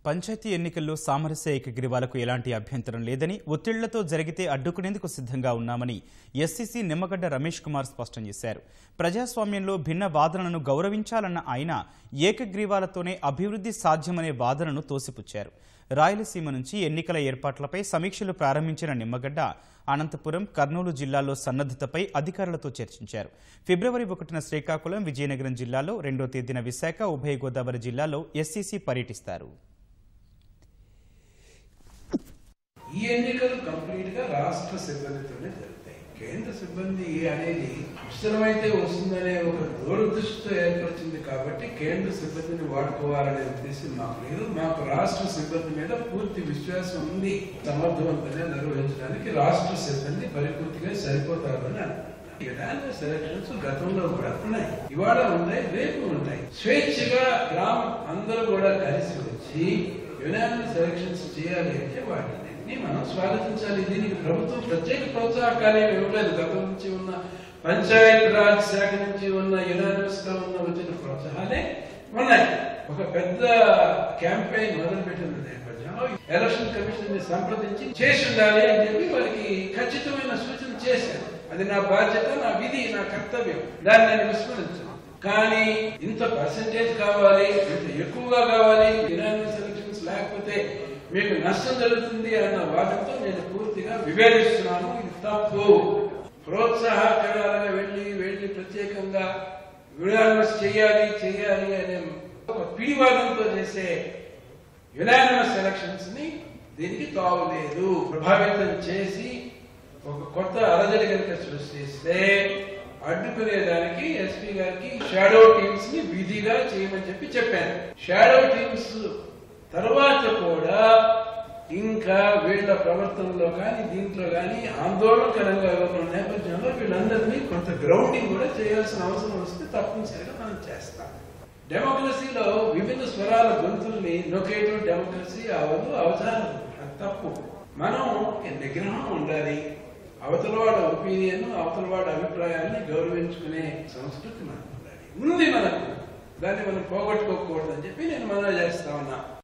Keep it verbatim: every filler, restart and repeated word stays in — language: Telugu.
పంచాయతీ ఎన్నికల్లో సామరస్య ఏకగ్రీవాలకు ఎలాంటి అభ్యంతరం లేదని, ఒత్తిళ్లతో జరిగితే అడ్డుకునేందుకు సిద్ధంగా ఉన్నామని ఎస్సీసీ నిమ్మగడ్డ రమేష్ కుమార్ స్పష్టం చేశారు. ప్రజాస్వామ్యంలో భిన్న వాదనలను గౌరవించాలన్న ఆయన ఏకగ్రీవాలతోనే అభివృద్ధి సాధ్యమనే వాదనను తోసిపుచ్చారు. రాయలసీమ నుంచి ఎన్నికల ఏర్పాట్లపై సమీక్షలు ప్రారంభించిన నిమ్మగడ్డ అనంతపురం, కర్నూలు జిల్లాల్లో సన్నద్ధతపై అధికారులతో చర్చించారు. ఫిబ్రవరి ఒకటిన శ్రీకాకుళం, విజయనగరం జిల్లాలో, రెండో తేదీన విశాఖ, ఉభయ గోదావరి జిల్లాలో ఎస్సీసీ పర్యటిస్తారు. ఈ ఎన్నికలు కంప్లీట్ గా రాష్ట్ర సిబ్బందితోనే జరుగుతాయి. కేంద్ర సిబ్బంది అనేది అవసరమైతే వస్తుందనే ఒక దూరదృష్టితో ఏర్పరిచింది కాబట్టి కేంద్ర సిబ్బందిని వాడుకోవాలనే ఉద్దేశం మాకు లేదు. మాకు రాష్ట్ర సిబ్బంది మీద పూర్తి విశ్వాసం ఉంది. సమర్థవంతంగా నిర్వహించడానికి రాష్ట్ర సిబ్బంది పరిపూర్తిగా సరిపోతారని అనుకుంటున్నాను. సెలక్షన్స్ గతంలో కూడా ఉన్నాయి, ఇవాళ ఉన్నాయి, రేపు ఉంటాయి. స్వేచ్ఛగా గ్రామం అందరూ కూడా కలిసి వచ్చి యునానిమస్ సెలక్షన్స్ చేయాలి అంటే వాటిని మనం స్వాగతించాలి. దీనికి ప్రభుత్వం ప్రత్యేక ప్రోత్సాహకాలు ఇవ్వలేదు. గతం నుంచి ఉన్న పంచాయత్ రాజ్ శాఖ నుంచి ఉన్న యునానిమస్ గా ఉన్న వచ్చిన ప్రోత్సాహాలే ఉన్నాయి. ఒక పెద్ద క్యాంపెయిన్ మొదలుపెట్టిన నేపథ్యంలో ఎలక్షన్ కమిషన్ ని సంప్రదించి చేసి ఉండాలి అని చెప్పి వారికి ఖచ్చితమైన సూచన చేశారు. అది నా బాధ్యత, నా విధి, నా కర్తవ్యం. దాన్ని నేను విస్మరించాను. కానీ ఇంత పర్సెంటేజ్ కావాలి, ఇంత ఎక్కువగా కావాలి, యునానిమస్ ఎలక్షన్స్ లేకపోతే మీకు నష్టం జరుగుతుంది అన్న వాదనతో నేను పూర్తిగా వివేచిస్తున్నాను. ఇది తప్పు. ప్రోత్సాహకరాలుగా వెళ్లి వెళ్లి ప్రత్యేకంగా యునానిమస్ చేయాలి చేయాలి అనే ఒక పిడివాదంతో చేసే యునానిమస్ ఎలక్షన్స్ ని దీనికి తావులేదు. ప్రభావితం చేసి ఒక కొత్త అలజడి కనుక సృష్టిస్తే అడ్డుకునేదానికి ఎస్పీ గారికి షాడో టీమ్స్ ని విధిగా చేయమని చెప్పి చెప్పాను. షాడో టీమ్స్ తర్వాత కూడా ఇంకా వీళ్ల ప్రవర్తనలో కానీ దీంట్లో కానీ ఆందోళనకరంగా ఉన్న నేపథ్యంలో వీళ్ళందరినీ కొంత గ్రౌండింగ్ కూడా చేయాల్సిన అవసరం వస్తే తప్పనిసరిగా మనం చేస్తాం. డెమోక్రసీలో విభిన్న స్వరాల గొంతుల్ని నొకేటివ్ డెమోక్రసీ అవదు, అవధానం తప్పు. మనం నిగ్రహం ఉండాలి. అవతల వాడ ఒపీనియన్, అవతల వాడ అభిప్రాయాన్ని గౌరవించుకునే సంస్కృతి మనకు ఉండాలి. ఉంది మనకు, దాన్ని మనం పోగొట్టుకోకూడదని చెప్పి నేను మనవి చేస్తా ఉన్నా.